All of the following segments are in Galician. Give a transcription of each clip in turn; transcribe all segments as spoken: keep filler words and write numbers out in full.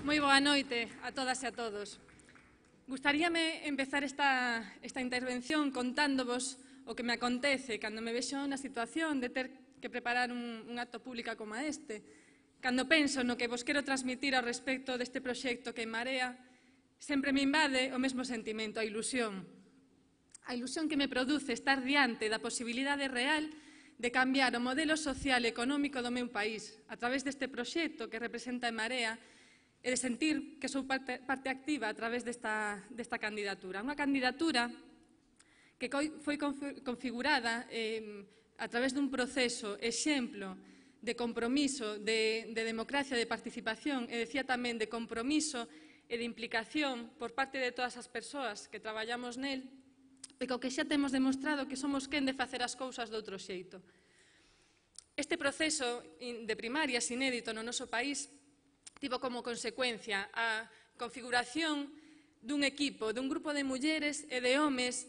Moi boa noite a todas e a todos. Gustaríame empezar esta, esta intervención contándovos o que me acontece cando me vexo na situación de ter que preparar un, un acto público como este, cando penso no que vos quero transmitir ao respecto deste proxecto que en Marea, sempre me invade o mesmo sentimento, a ilusión. A ilusión que me produce estar diante da posibilidade real de cambiar o modelo social e económico do meu país a través deste proxecto que representa en Marea e de sentir que sou parte, parte activa a través desta, desta candidatura. Unha candidatura que foi configurada eh, a través dun proceso exemplo de compromiso, de, de democracia, de participación e decía tamén de compromiso e de implicación por parte de todas as persoas que traballamos nel e co que xa temos demostrado que somos quen de facer as cousas de outro xeito. Este proceso de primarias inédito no noso país tivo como consecuencia a configuración dun equipo, dun grupo de mulleres e de homes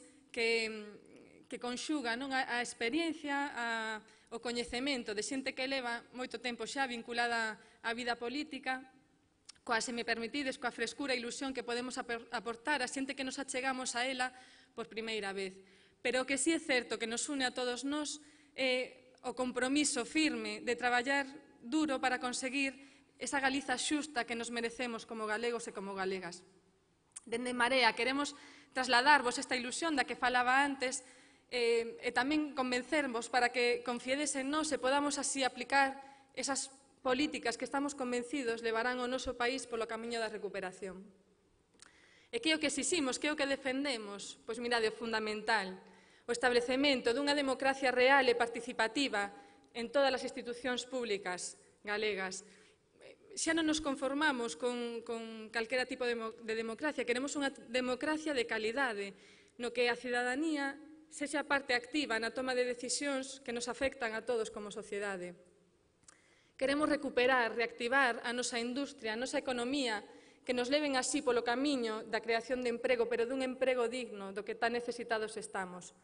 que, que conxuga non, a, a experiencia, a, o coñecemento de xente que leva moito tempo xa vinculada á vida política, coa, se me permitides, coa frescura e ilusión que podemos aportar a xente que nos achegamos a ela por primeira vez. Pero o que sí é certo que nos une a todos nós é o compromiso firme de traballar duro para conseguir esa Galiza xusta que nos merecemos como galegos e como galegas. Dende Marea queremos trasladarvos esta ilusión da que falaba antes eh, e tamén convencervos para que confiedes en nós e podamos así aplicar esas políticas que estamos convencidos levarán o noso país polo camiño da recuperación. E que é o que exiximos, que é o que defendemos? Pois mirade, o fundamental, o establecemento dunha democracia real e participativa en todas as institucións públicas galegas. Xa non nos conformamos con, con calquera tipo de, de democracia, queremos unha democracia de calidade, no que a cidadanía sexa parte activa na toma de decisións que nos afectan a todos como sociedade. Queremos recuperar, reactivar a nosa industria, a nosa economía, que nos leven así polo camiño da creación de emprego, pero dun emprego digno, do que tan necesitados estamos.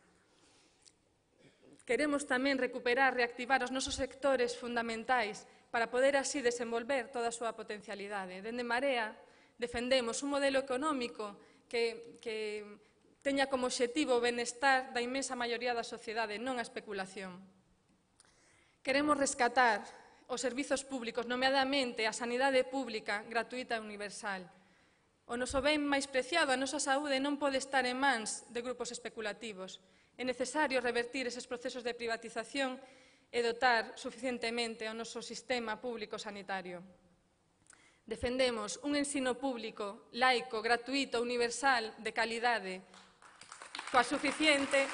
Queremos tamén recuperar, reactivar os nosos sectores fundamentais para poder así desenvolver toda a súa potencialidade. Dende Marea defendemos un modelo económico que, que teña como obxectivo o benestar da inmensa maioría da sociedade, non a especulación. Queremos rescatar os servizos públicos, nomeadamente a sanidade pública gratuita e universal. O noso ben máis preciado, a nosa saúde, non pode estar en mans de grupos especulativos. É necesario revertir eses procesos de privatización e dotar suficientemente ao noso sistema público sanitario. Defendemos un ensino público, laico, gratuito, universal, de calidade, coa suficiente,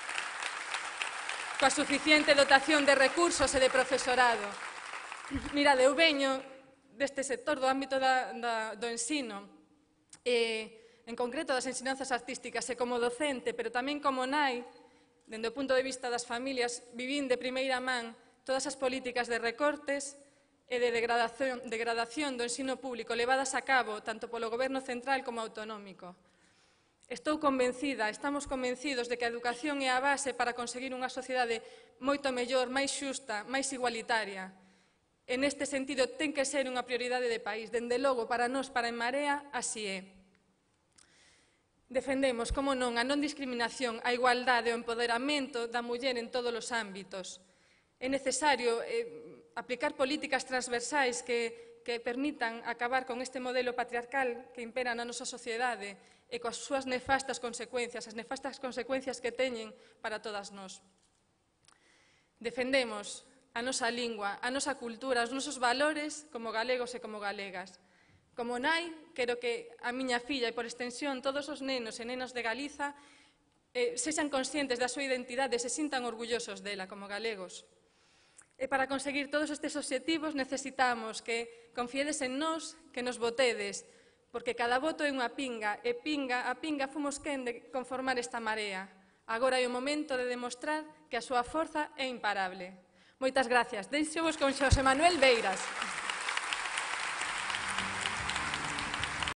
coa suficiente dotación de recursos e de profesorado. Mirade, eu veño deste sector do ámbito da, da, do ensino, e, en concreto das ensinanzas artísticas, e como docente, pero tamén como nai, dende o punto de vista das familias, vivín de primeira man todas as políticas de recortes e de degradación, degradación do ensino público levadas a cabo tanto polo Goberno central como autonómico. Estou convencida, estamos convencidos de que a educación é a base para conseguir unha sociedade moito mellor, máis xusta, máis igualitaria. E neste sentido ten que ser unha prioridade de país. Dende logo, para nós, para En Marea, así é. Defendemos, como non, a non discriminación, a igualdade e o empoderamento da muller en todos os ámbitos. É necesario eh, aplicar políticas transversais que, que permitan acabar con este modelo patriarcal que impera na nosa sociedade e coas súas nefastas consecuencias, as nefastas consecuencias que teñen para todas nós. Defendemos a nosa lingua, a nosa cultura, os nosos valores como galegos e como galegas. Como nai, quero que a miña filla e, por extensión, todos os nenos e nenas de Galiza eh, sexan conscientes da súa identidade e se sintan orgullosos dela como galegos. E para conseguir todos estes obxectivos necesitamos que confiedes en nós, que nos votedes, porque cada voto é unha pinga, e pinga a pinga fomos quen de conformar esta Marea. Agora é o momento de demostrar que a súa forza é imparable. Moitas gracias. Deixo vos con Xosé Manuel Beiras.